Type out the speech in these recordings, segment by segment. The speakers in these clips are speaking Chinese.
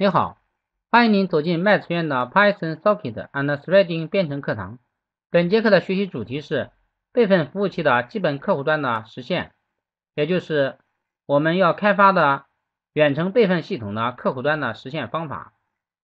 你好，欢迎您走进麦词院的 Python Socket and Threading 编程课堂。本节课的学习主题是备份服务器的基本客户端的实现，也就是我们要开发的远程备份系统的客户端的实现方法。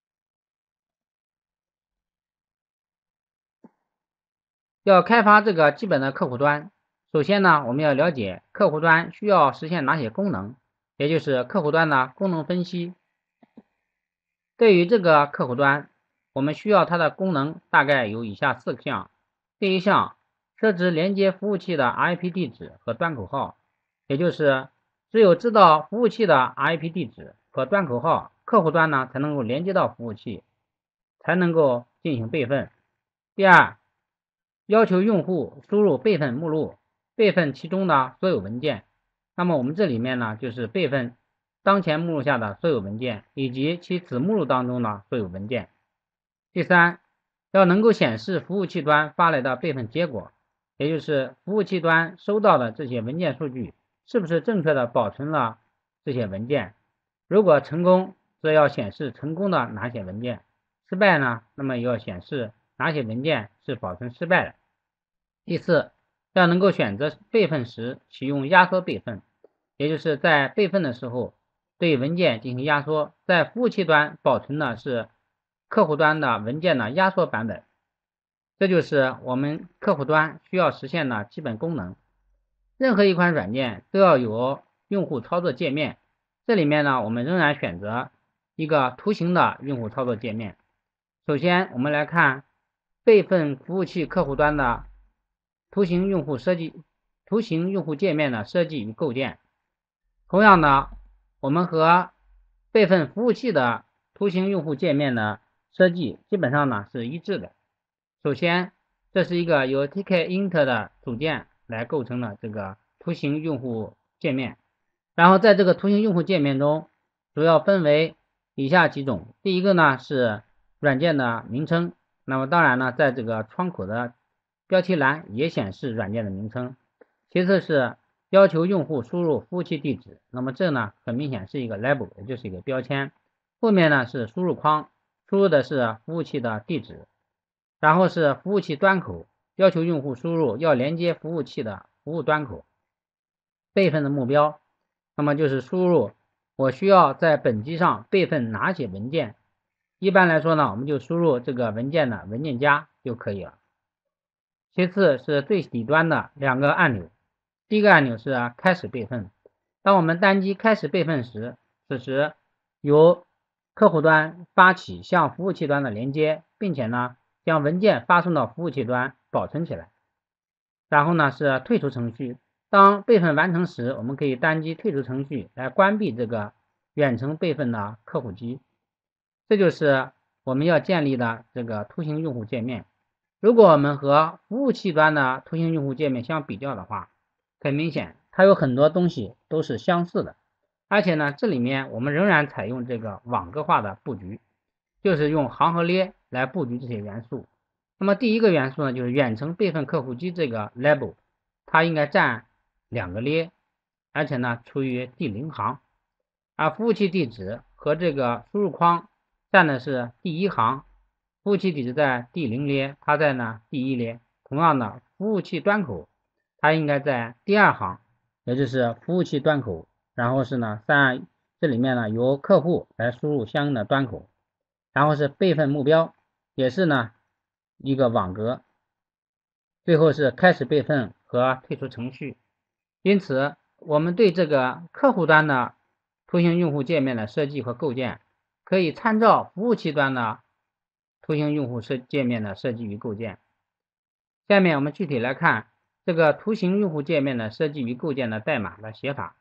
要开发这个基本的客户端，首先呢，我们要了解客户端需要实现哪些功能，也就是客户端的功能分析。对于这个客户端，我们需要它的功能大概有以下4项。第一项，设置连接服务器的 IP 地址和端口号，也就是只有知道服务器的 IP 地址和端口号，客户端呢才能够连接到服务器，才能够进行备份。第二，要求用户输入备份目录，备份其中的所有文件。那么我们这里面呢，就是备份当前目录下的所有文件，以及其子目录当中的所有文件。第三，要能够显示服务器端发来的备份结果，也就是服务器端收到的这些文件数据是不是正确的保存了这些文件。如果成功，则要显示成功的哪些文件；失败呢，那么也要显示哪些文件是保存失败的。第四，要能够选择备份时启用压缩备份，也就是在备份的时候对文件进行压缩，在服务器端保存的是客户端的文件的压缩版本。这就是我们客户端需要实现的基本功能。任何一款软件都要有用户操作界面，这里面呢，我们仍然选择一个图形的用户操作界面。首先我们来看备份服务器客户端的图形用户界面的设计与构建。同样的，我们和备份服务器的图形用户界面的设计基本上呢是一致的。首先，这是一个由 tk-int 的组件来构成的这个图形用户界面。然后在这个图形用户界面中，主要分为以下几种。第一个呢是软件的名称，那么当然呢，在这个窗口的标题栏也显示软件的名称。其次是要求用户输入服务器地址，那么这呢很明显是一个 label， 也就是一个标签。后面呢是输入框，输入的是服务器的地址。然后是服务器端口，要求用户输入要连接服务器的服务端口。备份的目标，那么就是输入我需要在本机上备份哪些文件。一般来说呢，我们就输入这个文件的文件夹就可以了。其次是最底端的2个按钮，第一个按钮是开始备份。当我们单击开始备份时，此时由客户端发起向服务器端的连接，并且呢将文件发送到服务器端保存起来。然后呢是退出程序，当备份完成时，我们可以单击退出程序来关闭这个远程备份的客户机。这就是我们要建立的这个图形用户界面。如果我们和服务器端的图形用户界面相比较的话，很明显它有很多东西都是相似的，而且呢这里面我们仍然采用这个网格化的布局，就是用行和列来布局这些元素。那么第一个元素呢，就是远程备份客户机这个 label， 它应该占2个列，而且呢处于第0行，而服务器地址和这个输入框占的是第1行，服务器地址在第0列，它在呢第1列。同样的，服务器端口它应该在第2行，也就是服务器端口，然后是呢这里面呢由客户来输入相应的端口。然后是备份目标，也是呢一个网格，最后是开始备份和退出程序。因此我们对这个客户端的图形用户界面的设计和构建，可以参照服务器端的图形用户界面的设计与构建。下面我们具体来看这个图形用户界面的设计与构建的代码的写法。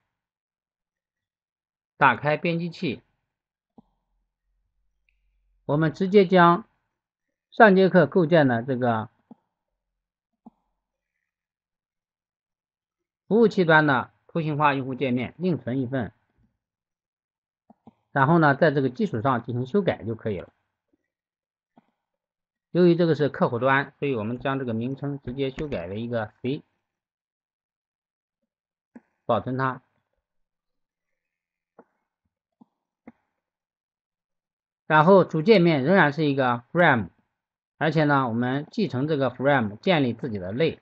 打开编辑器，我们直接将上节课构建的这个服务器端的图形化用户界面另存一份，然后呢在这个基础上进行修改就可以了。由于这个是客户端，所以我们将这个名称直接修改为一个 C， 保存它。 然后主界面仍然是一个 frame， 而且呢，我们继承这个 frame 建立自己的类。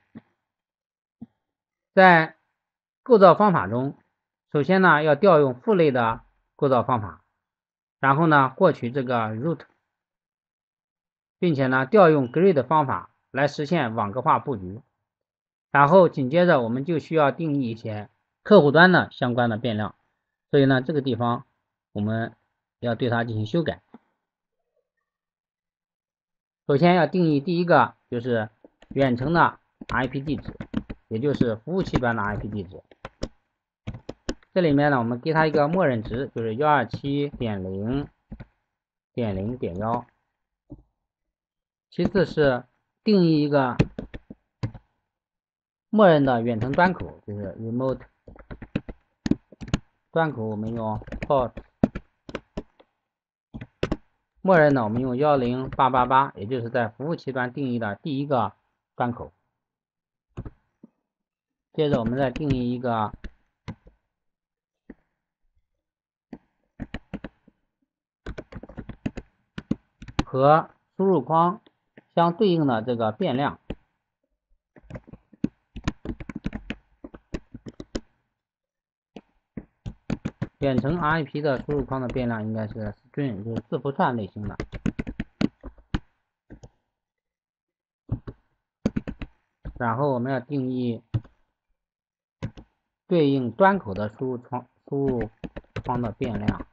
在构造方法中，首先呢要调用父类的构造方法，然后呢获取这个 root， 并且呢调用 grid 方法来实现网格化布局。然后紧接着我们就需要定义一些客户端的相关的变量，所以呢这个地方我们要对它进行修改。首先要定义第一个就是远程的 IP 地址，也就是服务器端的 IP 地址。这里面呢我们给它一个默认值，就是 127.0.0.1。 其次是定义一个默认的远程端口，就是 remote 端口，我们用 port， 默认的我们用10888，也就是在服务器端定义的第一个端口。接着我们再定义一个和输入框相对应的这个变量。远程 IP 的输入框的变量应该是 string， 就是字符串类型的。然后我们要定义对应端口的输入框的变量。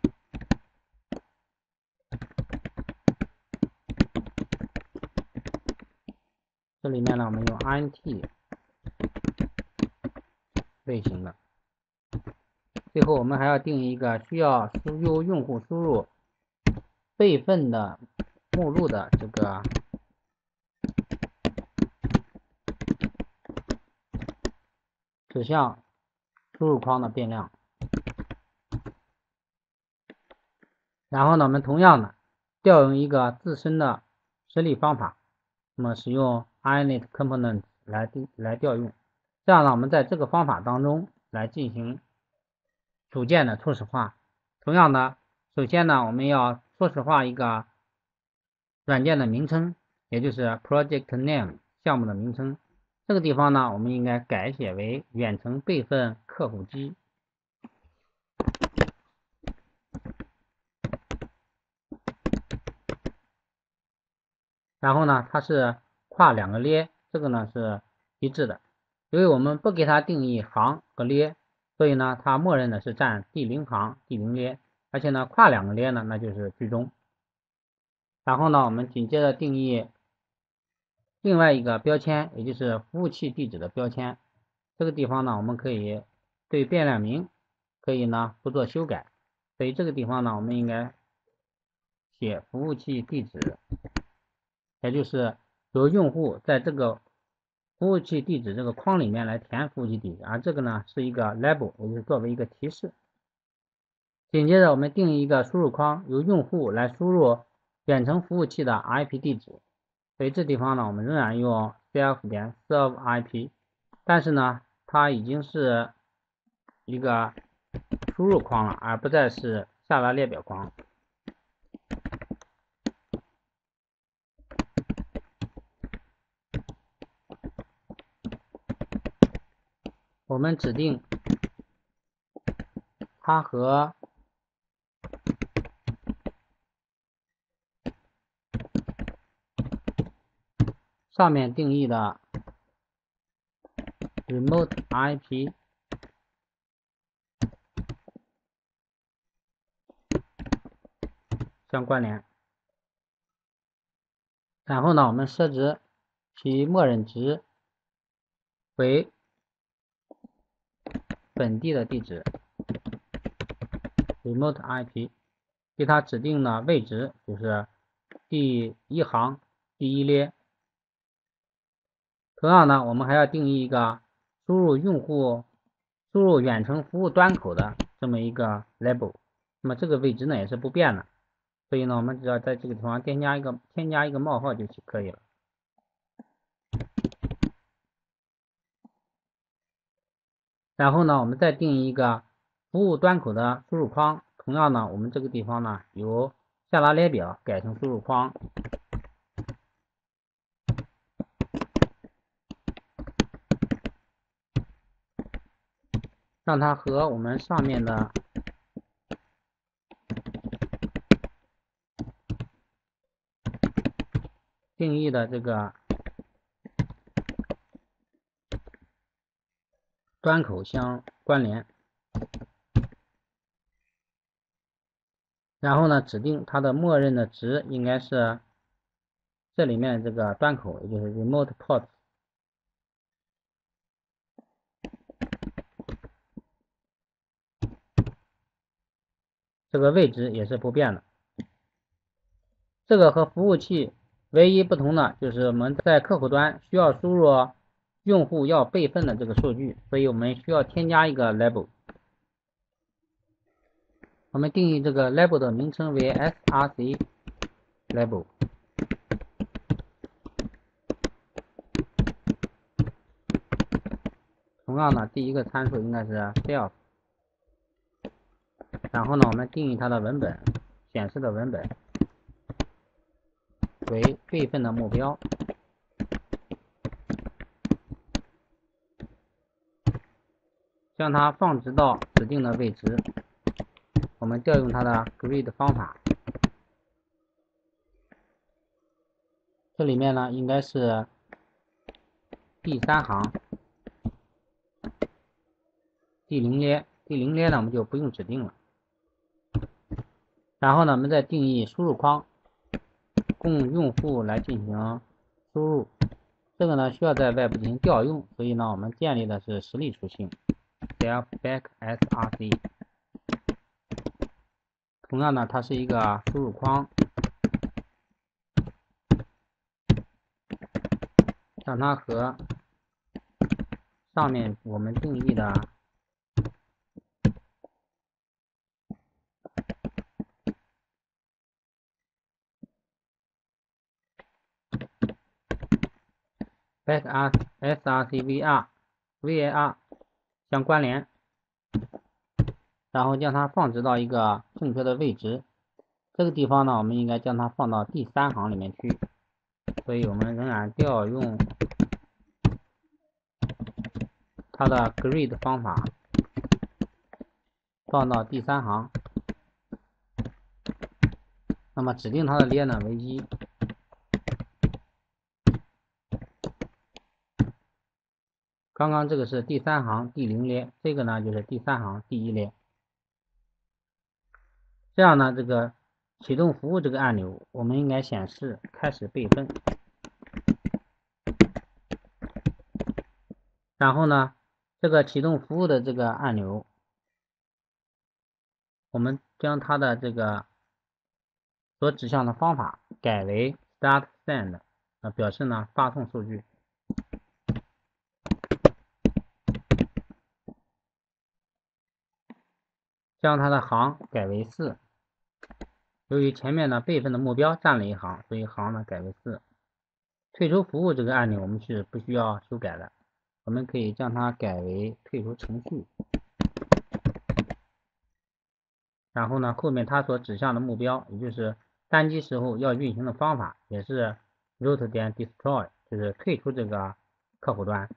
这里面呢，我们用 int 类型的。最后我们还要定义一个需要由用户输入备份的目录的这个指向输入框的变量。然后呢，我们同样的调用一个自身的实例方法，那么使用 init component 来调用。这样呢，我们在这个方法当中来进行组件的初始化。同样的，首先呢，我们要初始化一个软件的名称，也就是 project name 项目的名称。这个地方呢，我们应该改写为远程备份客户机。然后呢，它是跨2个列，这个呢是一致的。由于我们不给它定义行和列，所以呢，它默认的是占第0行第0列，而且呢，跨2个列呢，那就是居中。然后呢，我们紧接着定义另外一个标签，也就是服务器地址的标签。这个地方呢，我们可以对变量名可以呢不做修改，所以这个地方呢，我们应该写服务器地址，也就是由用户在这个服务器地址这个框里面来填服务器地址，而这个呢是一个 label， 也就是作为一个提示。紧接着我们定义一个输入框，由用户来输入远程服务器的 IP 地址，所以这地方呢我们仍然用 self.serve_IP， 但是呢它已经是一个输入框了，而不再是下拉列表框。我们指定它和上面定义的 remote IP 相关联。然后呢，我们设置其默认值为本地的地址 remote IP， 给它指定的位置就是第1行第1列。同样呢，我们还要定义一个输入远程服务端口的这么一个 label， 那么这个位置呢也是不变的，所以呢我们只要在这个地方添加一个冒号就可以了。然后呢，我们再定义一个服务端口的输入框，同样呢，我们这个地方呢由下拉列表改成输入框，让它和我们上面的定义的这个端口相关联。然后呢，指定它的默认的值应该是这里面这个端口，也就是 remote port。这个位置也是不变的。这个和服务器唯一不同的就是我们在客户端需要输入用户要备份的这个数据，所以我们需要添加一个 label。我们定义这个 label 的名称为 src label。同样的，第一个参数应该是 self。然后呢，我们定义它的文本，显示的文本为备份的目标。将它放置到指定的位置，我们调用它的 grid 方法。这里面呢应该是第3行第0列，第0列呢我们就不用指定了。然后呢，我们再定义输入框，供用户来进行输入。这个呢需要在外部进行调用，所以呢我们建立的是实例属性 self back src。同样呢，它是一个输入框，让它和上面我们定义的back src var 相关联，然后将它放置到一个正确的位置。这个地方呢，我们应该将它放到第3行里面去，所以我们仍然调用它的 grid 方法，放到第3行。那么指定它的列呢为1。刚刚这个是第3行第0列，这个呢就是第3行第1列。这样呢，这个启动服务这个按钮，我们应该显示开始备份。然后呢，这个启动服务的这个按钮，我们将它的这个所指向的方法改为 start send， 表示呢发送数据。将它的行改为4。由于前面呢备份的目标占了1行，所以行呢改为4。退出服务这个按钮我们是不需要修改的，我们可以将它改为退出程序。然后呢，后面它所指向的目标，也就是单机时候要运行的方法，也是 root 点 destroy， 就是退出这个客户端。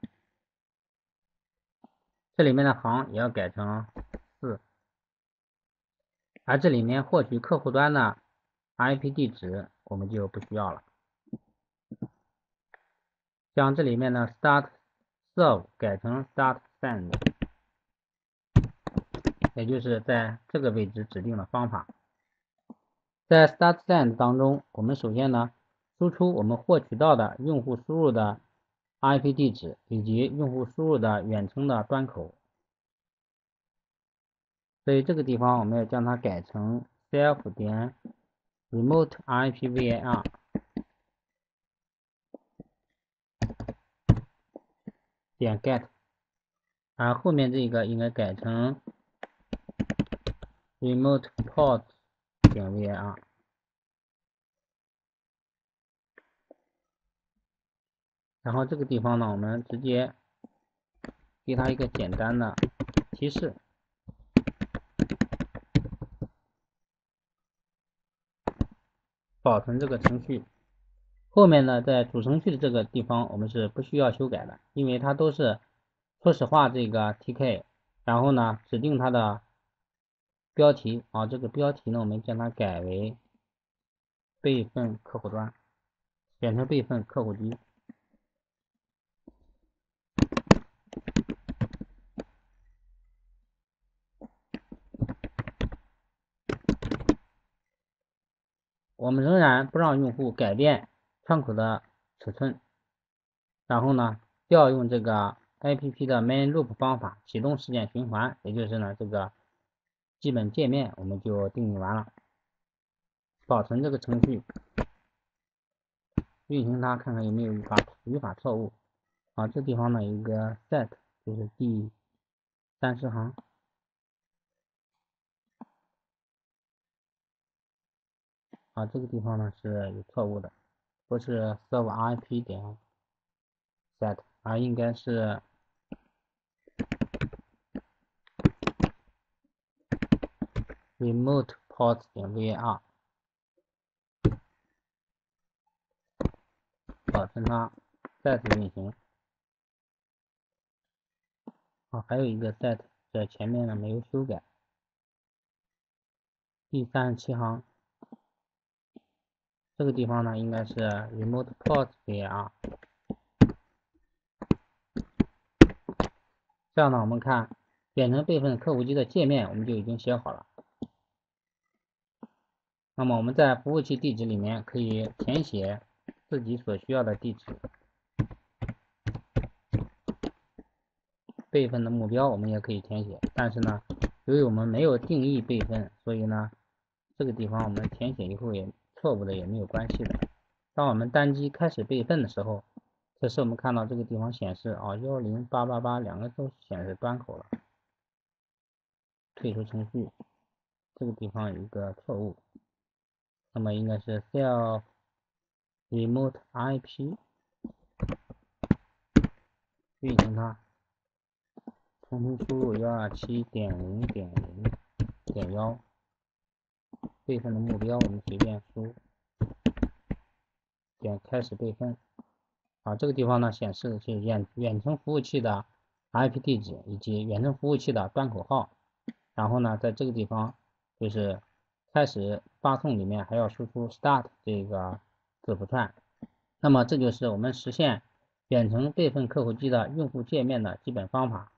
这里面的行也要改成4。而这里面获取客户端的 IP 地址我们就不需要了。将这里面的 start serve 改成 start send， 也就是在这个位置指定的方法。在 start send 当中，我们首先呢输出我们获取到的用户输入的 IP 地址以及用户输入的远程的端口。所以这个地方我们要将它改成 self 点 remote IPVAR 点 get， 而后面这个应该改成 remote port 点 var。 然后这个地方呢，我们直接给它一个简单的提示。 保存这个程序。后面呢，在主程序的这个地方，我们是不需要修改的，因为它都是初始化这个 TK， 然后呢，指定它的标题啊，这个标题呢，我们将它改为备份客户端，简称备份客户机。我们仍然不让用户改变窗口的尺寸，然后呢，调用这个 APP 的 main loop 方法启动事件循环，也就是呢这个基本界面我们就定义完了。保存这个程序，运行它，看看有没有语法错误。啊，这地方呢有一个 set， 就是第30行。啊，这个地方呢是有错误的，不是 server_ip 点 set， 而应该是remote port 点 var。保存它，再次运行。啊，还有一个 set 在前面呢没有修改，第37行，这个地方呢应该是 remote port var。这样呢，我们看远程备份客户机的界面我们就已经写好了。那么我们在服务器地址里面可以填写自己所需要的地址，备份的目标我们也可以填写，但是呢，由于我们没有定义备份，所以呢，这个地方我们填写以后也错误的也没有关系的。当我们单机开始备份的时候，这时我们看到这个地方显示啊10888两个都显示端口了，退出程序，这个地方有一个错误，那么应该是 self remote IP， 运行它，重新输入127.0.0.1，备份的目标我们随便输，点开始备份。啊，这个地方呢显示的是远程服务器的 IP 地址以及远程服务器的端口号，然后呢在这个地方就是开始发送里面还要输出 start 这个字符串。那么这就是我们实现远程备份客户机的用户界面的基本方法。